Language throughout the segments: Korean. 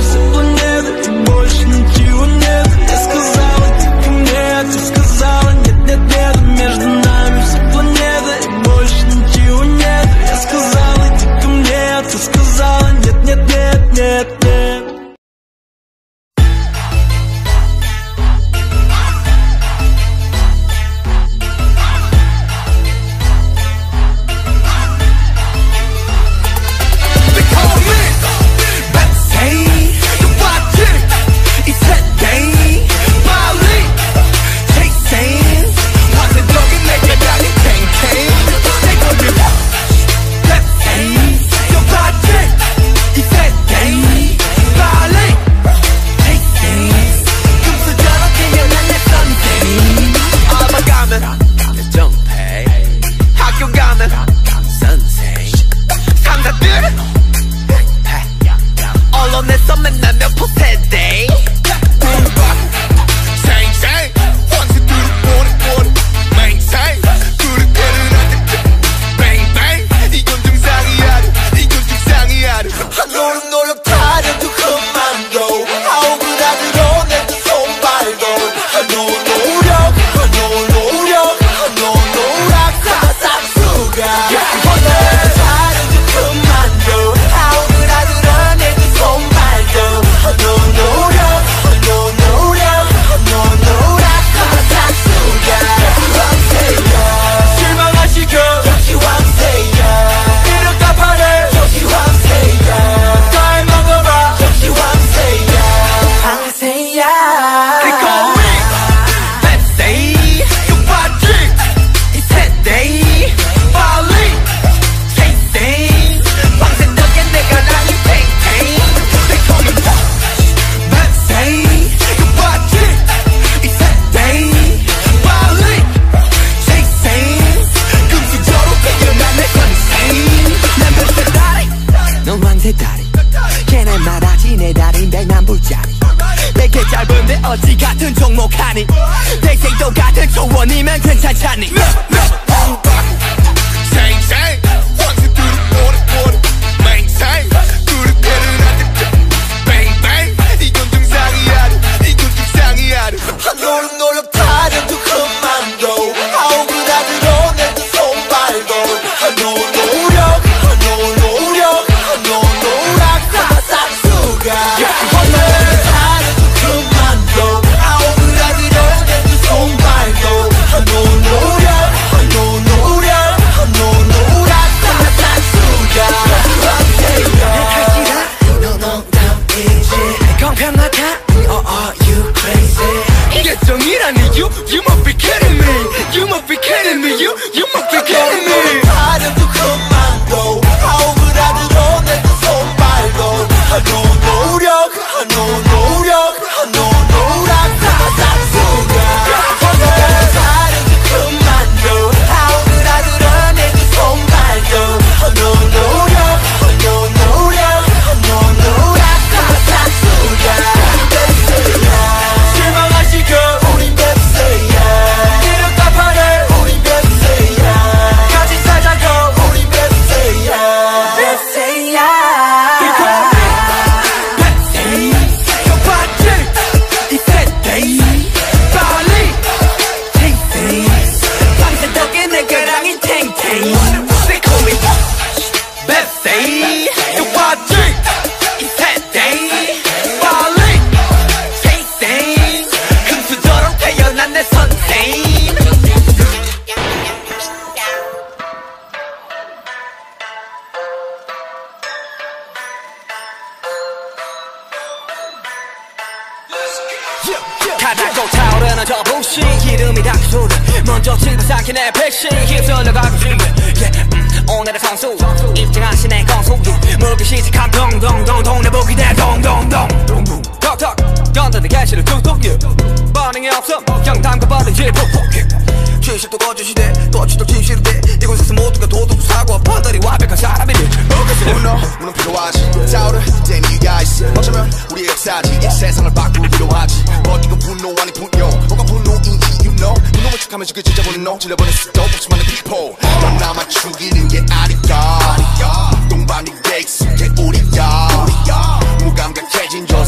все планеты, и больше ничего нет. Я сказала, ты ко мне, а ты сказала нет, нет, нет. Между нами все планеты, и больше ничего нет. Я сказала, ты ко мне, а ты сказала нет, нет, нет, нет, нет. 어디 같은 종목하니 대세도 같은 초원이면 괜찮잖니 You must be kidding me. You must be kidding me. You must be kidding me. 하려도 그만둬. 아우그라들어 내 두 손 발도. 노력, 노력, 노력. 싹싹수가. 하려도 그만둬. 아우그라들어 내 두 손 발도. 노력, 노력, 싹싹수가. 실망하시고 우린 뱁새야. 가닥고 타오르는 저 불씨 기름이 닿기 전에 먼저 집어삼킨 내 백신 휩쓸려가고 싶네 오늘의 선수 입증하신 내 건수 물기 시작한 동동동 동네 보기 대 동동동 톡톡 연단의 개시를 툭툭 반응이 없어 영담과 받은 질폭폭 진실도 거짓이대 거짓도 진실이대 이곳에서 모두가 도둑도 사고와 판단이 완벽한 사람이니 문은 필요하지 타오르 된 이유가 있어 어쩌면 우리의 역사지 이 세상을 바꾸기로 하지 버티고 분노 아니 분노 뭐가 분노인 이유 know 분노만 척하면 죽여 진짜 분노 질러버린 수도 없지 많은 people 넌 나만 죽이는 게 아니야 동반이 돼 익숙해 우리야 무감각해진 저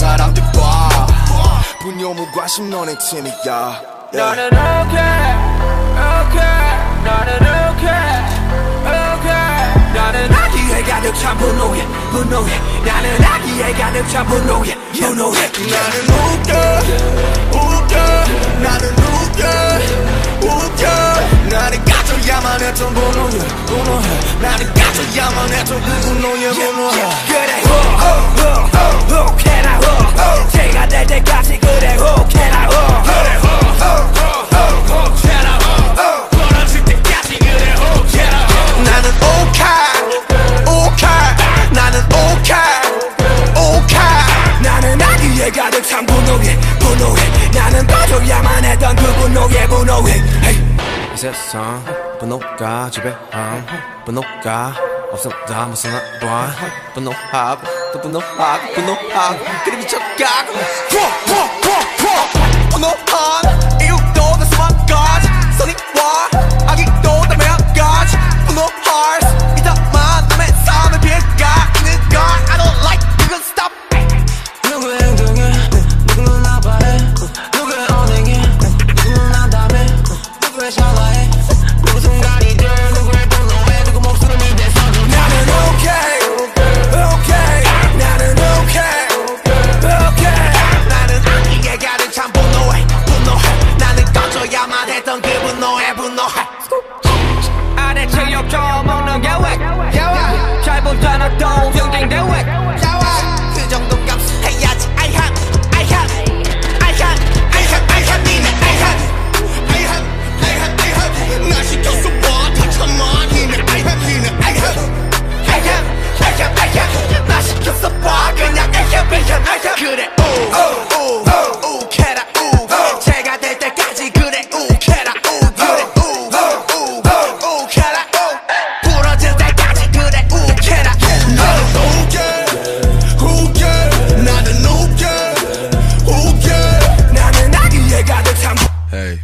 관심 너네 팀이야. 너는 okay, okay. 너는 okay, okay. 나는 아기에 가득 찬 분노에 분노해. 나는 아기에 가득 찬 분노에 분노해. 나는 웃겨 나는 웃겨 나는 가져야만 했던 분노에 분노해. 나는 가져야만 했던 그 분노에 분노해. 그래 혹해라 혹 제가 될 때까지 그래 혹해라 혹 그래 혹해라 혹 벌어질 때까지 그래 혹해라 혹 나는 오케이 나는 오케이 나는 아기에 가득 찬 분노에 분노해. 나는 꺼줘야만 했던 그 분노에 분노해. 이 세상 분노가 지배함 분노가 없었다 무슨 봐 분노하고 또 분노하고 분노하고 그래 미쳐가고 분노한 이유도 다 수만까지 선의와 악의도 다 매한까지 분노할 수 있다만 남의 삶에 비해가 있는 걸 I don't like 이건 stop. 누구의 행동에 누구는 나빠해 누구의 언행에 누구는 난담해 누구의 샤라해 누구 순간이들 누구의 분노에 누구 목소리를 내서 나는 okay 나는 okay 나는 아기에 가득 찬 분노해 나는 꺼져야만 했던 그 분노해 아래 체육 좀 먹는 계획 잘못된 어떤 경쟁 대회 그 정도 값을 해야지 I have 니네 날 시켰어 봐 참아 니네 I have 날 시켰어 봐 그냥 I have 그래 우캐라 우 제가 될 때까지 그래 우캐라 우 그래 우캐라 우 부러질 때까지 그래 우캐라. 나는 우캐 나는 아기에 가득 찬 Hey,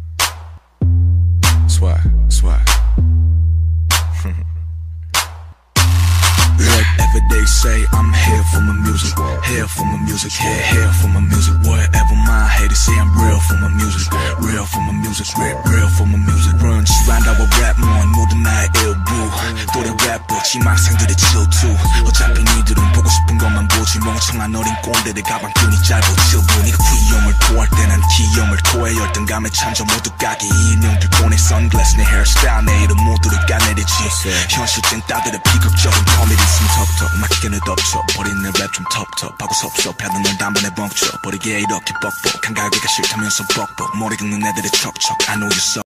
swag. Whatever they say, I'm here for my music. Here for my music, here for my music. Whatever my haters say, I'm real for my music. Real for my music, real for my music. Run, 시간다워 랩, 모든 나의 일부. 또래 래퍼, 지망생들의 질투. 어차피 니들은 보고 싶은 것만 보지. 멍청한 어린 꼰대들 가방끈이 짧아 질부. 네가 귀염을 토할 때 난 기염을 토해. 열등감에 찬져 모두 까기. 인형들 보내 선글라스 내 헤어스타일 내 이름 모두를 까내리지. 현실적인 따들의 비극적인 코미디 있으면 턱턱 막히게는 덮쳐 버린 내 랩 좀 텁텁하고 섭섭해도 널 단번에 멈춰 버리게 이렇게 뻑뻑 한가하기가 싫다면서 뻑뻑 머리 긁는 애들의 척척 I know you so